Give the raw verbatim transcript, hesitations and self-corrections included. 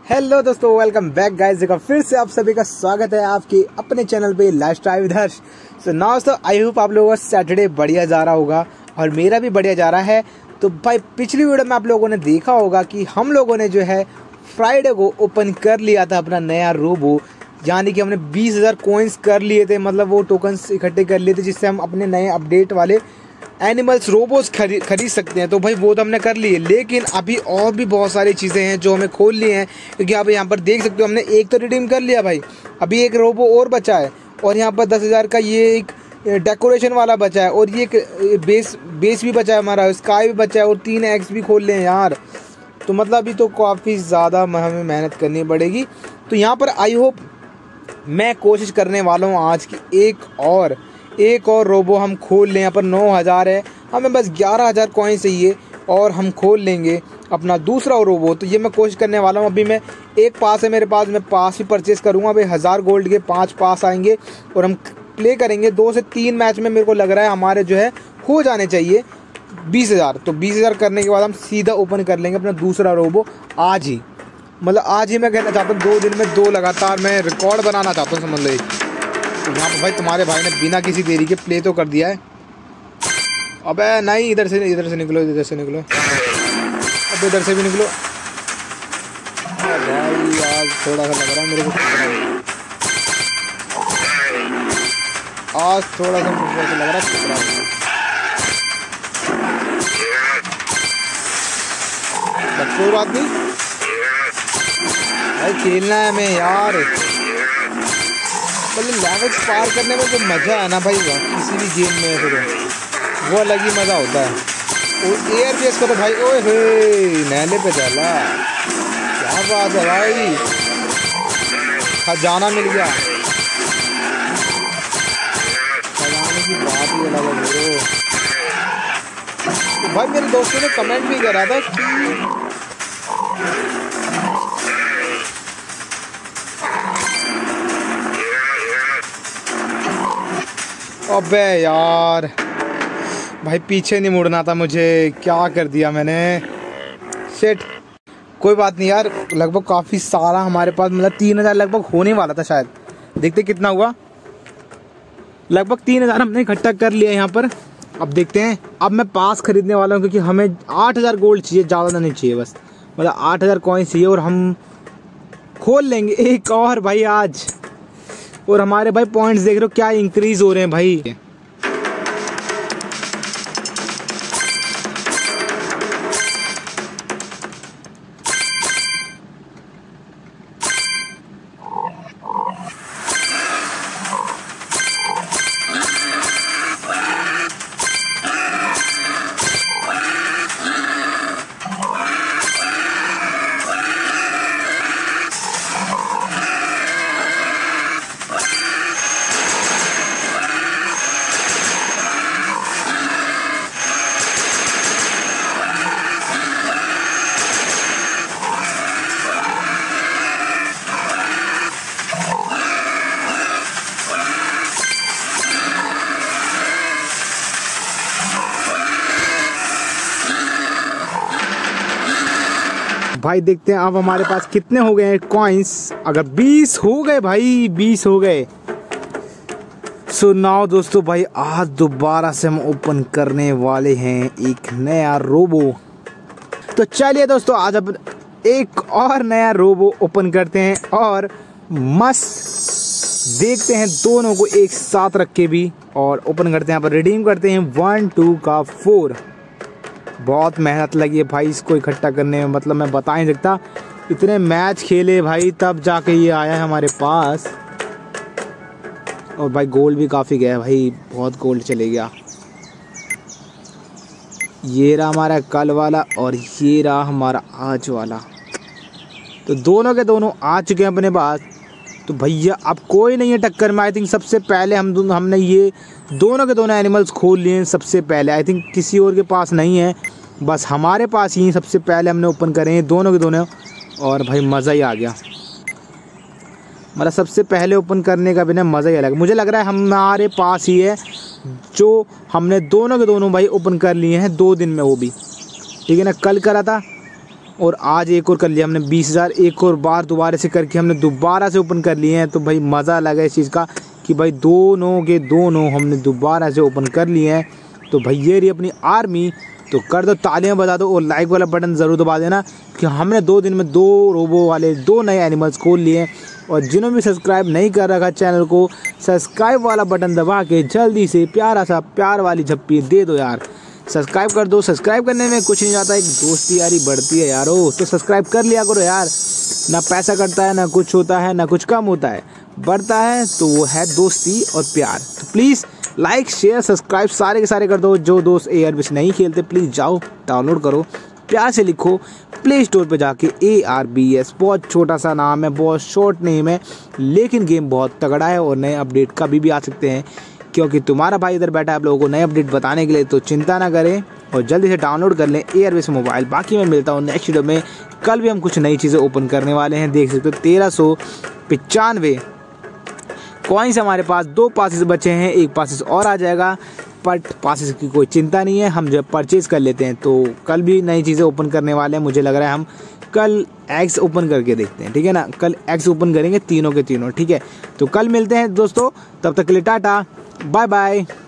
Hello दोस्तों, welcome back guys. देखो फिर से आप सभी का स्वागत है आपके अपने चैनल पे lifestyle with Harsh. So now दोस्तों, आई होप आप लोगों का सैटरडे बढ़िया जा रहा होगा और मेरा भी बढ़िया जा रहा है। तो भाई पिछली वीडियो में आप लोगों ने देखा होगा कि हम लोगों ने जो है फ्राइडे को ओपन कर लिया था अपना नया रोबो, यानी कि हमने बीस हज़ार कोइंस कर लिए थे, मतलब वो टोकन्स इकट्ठे कर लिए थे जिससे हम अपने नए अपडेट वाले एनिमल्स रोबोस खरीद खरीद सकते हैं। तो भाई वो तो हमने कर लिए, लेकिन अभी और भी बहुत सारी चीज़ें हैं जो हमें खोल लिए हैं, क्योंकि आप यहाँ पर देख सकते हो हमने एक तो रिडीम कर लिया भाई, अभी एक रोबो और बचा है और यहाँ पर दस हज़ार का ये एक डेकोरेशन वाला बचा है और ये एक बेस बेस भी बचा है हमारा, स्काई भी बचा है और तीन एक्स भी खोल लिए हैं यार। तो मतलब अभी तो काफ़ी ज़्यादा हमें मेहनत करनी पड़ेगी। तो यहाँ पर आई होप मैं कोशिश करने वाला हूँ आज की एक और एक और रोबो हम खोल लें। यहाँ पर नौ हज़ार है, हमें बस ग्यारह हज़ार कॉइन चाहिए और हम खोल लेंगे अपना दूसरा रोबो। तो ये मैं कोशिश करने वाला हूँ। अभी मैं एक पास है मेरे पास, मैं पास भी परचेज़ करूँगा। अभी हज़ार गोल्ड के पाँच पास आएंगे और हम प्ले करेंगे। दो से तीन मैच में मेरे को लग रहा है हमारे जो है हो जाने चाहिए बीस हज़ार। तो बीस हज़ार करने के बाद हम सीधा ओपन कर लेंगे अपना दूसरा रोबो आज ही, मतलब आज ही मैं कहना चाहता हूँ। दो दिन में दो लगातार मैं रिकॉर्ड बनाना चाहता हूँ, समझ लो। तो यहाँ पर भाई तुम्हारे भाई ने बिना किसी देरी के प्ले तो कर दिया है। अबे नहीं, इधर से इधर से निकलो, इधर से निकलो, अब इधर से भी निकलो। भाई आज थोड़ा सा लग रहा है मेरे को, आज थोड़ा सा मुझे ऐसा लग रहा है कोई बात नहीं भाई, खेलना है हमें यार। मतलब लेवल पार करने में जो मज़ा है ना भाई, किसी भी गेम में फिर वो अलग ही मज़ा होता है। और एयर बेस करो भाई, ओए हे नैले पे चला, क्या बात है भाई, खजाना मिल गया। खजाने की बात ही अलग है ब्रो। तो भाई मेरे दोस्तों ने कमेंट भी करा था कि अबे यार भाई पीछे नहीं मुड़ना था मुझे, क्या कर दिया मैंने, शिट। कोई बात नहीं यार, लगभग काफ़ी सारा हमारे पास, मतलब तीन हज़ार लगभग होने वाला था शायद। देखते कितना हुआ, लगभग तीन हज़ार हमने इकट्ठा कर लिया यहाँ पर। अब देखते हैं, अब मैं पास खरीदने वाला हूँ क्योंकि हमें आठ हज़ार गोल्ड चाहिए, ज़्यादा नहीं चाहिए, बस मतलब आठ हज़ार कॉइन चाहिए और हम खोल लेंगे एक और भाई आज। और हमारे भाई पॉइंट्स देख रहे हो क्या इंक्रीज हो रहे हैं भाई। भाई देखते हैं अब हमारे पास कितने हो गए हैं कॉइन्स। अगर बीस हो गए भाई, बीस हो गए। सो नाउ दोस्तों भाई आज दोबारा से हम ओपन करने वाले हैं एक नया रोबो। तो चलिए दोस्तों आज अब एक और नया रोबो ओपन करते हैं और मस्त देखते हैं दोनों को एक साथ रख के भी, और ओपन करते हैं। यहाँ पर रिडीम करते हैं वन टू का फोर। बहुत मेहनत लगी है भाई इसको इकट्ठा करने में, मतलब मैं बता नहीं सकता। इतने मैच खेले भाई तब जाके ये आया है हमारे पास। और भाई गोल्ड भी काफ़ी गया भाई, बहुत गोल्ड चले गया। ये रहा हमारा कल वाला और ये रहा हमारा आज वाला। तो दोनों के दोनों आ चुके हैं अपने पास। तो भैया अब कोई नहीं है टक्कर में। आई थिंक सबसे पहले हम दोनों हमने ये दोनों के दोनों एनिमल्स खोल लिए हैं सबसे पहले। आई थिंक किसी और के पास नहीं है, बस हमारे पास ही सबसे पहले हमने ओपन करे हैं दोनों के दोनों। और भाई मज़ा ही आ गया, मतलब सबसे पहले ओपन करने का भी ना मज़ा ही अलग। मुझे लग रहा है हमारे पास ही है जो हमने दोनों के दोनों भाई ओपन कर लिए हैं दो दिन में, वो भी ठीक है ना। कल करा था और आज एक और कर लिया हमने बीस हज़ार, एक और बार दोबारा से करके हमने दोबारा से ओपन कर लिए हैं। तो भाई मज़ा लगा इस चीज़ का कि भाई दोनों के दोनों हमने दोबारा से ओपन कर लिए हैं। तो भाई ये रही अपनी आर्मी। तो कर दो तालियां बजा दो और लाइक वाला बटन ज़रूर दबा देना कि हमने दो दिन में दो रोबो वाले दो नए एनिमल्स खोल लिए। और जिन्होंने भी सब्सक्राइब नहीं कर रखा चैनल को, सब्सक्राइब वाला बटन दबा के जल्दी से प्यारा सा प्यार वाली झप्पी दे दो यार। सब्सक्राइब कर दो। सब्सक्राइब करने में कुछ नहीं जाता, एक दोस्ती यारी बढ़ती है यारो। तो सब्सक्राइब कर लिया करो यार, ना पैसा कटता है, ना कुछ होता है, ना कुछ कम होता है, बढ़ता है तो वो है दोस्ती और प्यार। तो प्लीज़ लाइक शेयर सब्सक्राइब सारे के सारे कर दो। जो दोस्त ए आर बी एस नहीं खेलते प्लीज़ जाओ डाउनलोड करो, प्यार से लिखो प्ले स्टोर पे जाके ए आर बी एस। बहुत छोटा सा नाम है, बहुत शॉर्ट नेम है, लेकिन गेम बहुत तगड़ा है और नए अपडेट कभी भी आ सकते हैं। क्योंकि तुम्हारा भाई इधर बैठा है आप लोगों को नए अपडेट बताने के लिए। तो चिंता ना करें और जल्दी से डाउनलोड कर लें A R B S mobile. बाकी मैं मिलता हूँ नेक्स्ट वीडियो में। कल भी हम कुछ नई चीज़ें ओपन करने वाले हैं, देख सकते हो तेरह सौ पचानवे कॉइन्स हमारे पास। दो पासेस बचे हैं, एक पासेस और आ जाएगा, बट पासेस की कोई चिंता नहीं है, हम जब परचेज कर लेते हैं। तो कल भी नई चीज़ें ओपन करने वाले हैं। मुझे लग रहा है हम कल एग्स ओपन करके देखते हैं, ठीक है ना। कल एग्स ओपन करेंगे तीनों के तीनों, ठीक है। तो कल मिलते हैं दोस्तों, तब तक के लिए टाटा बाय बाय।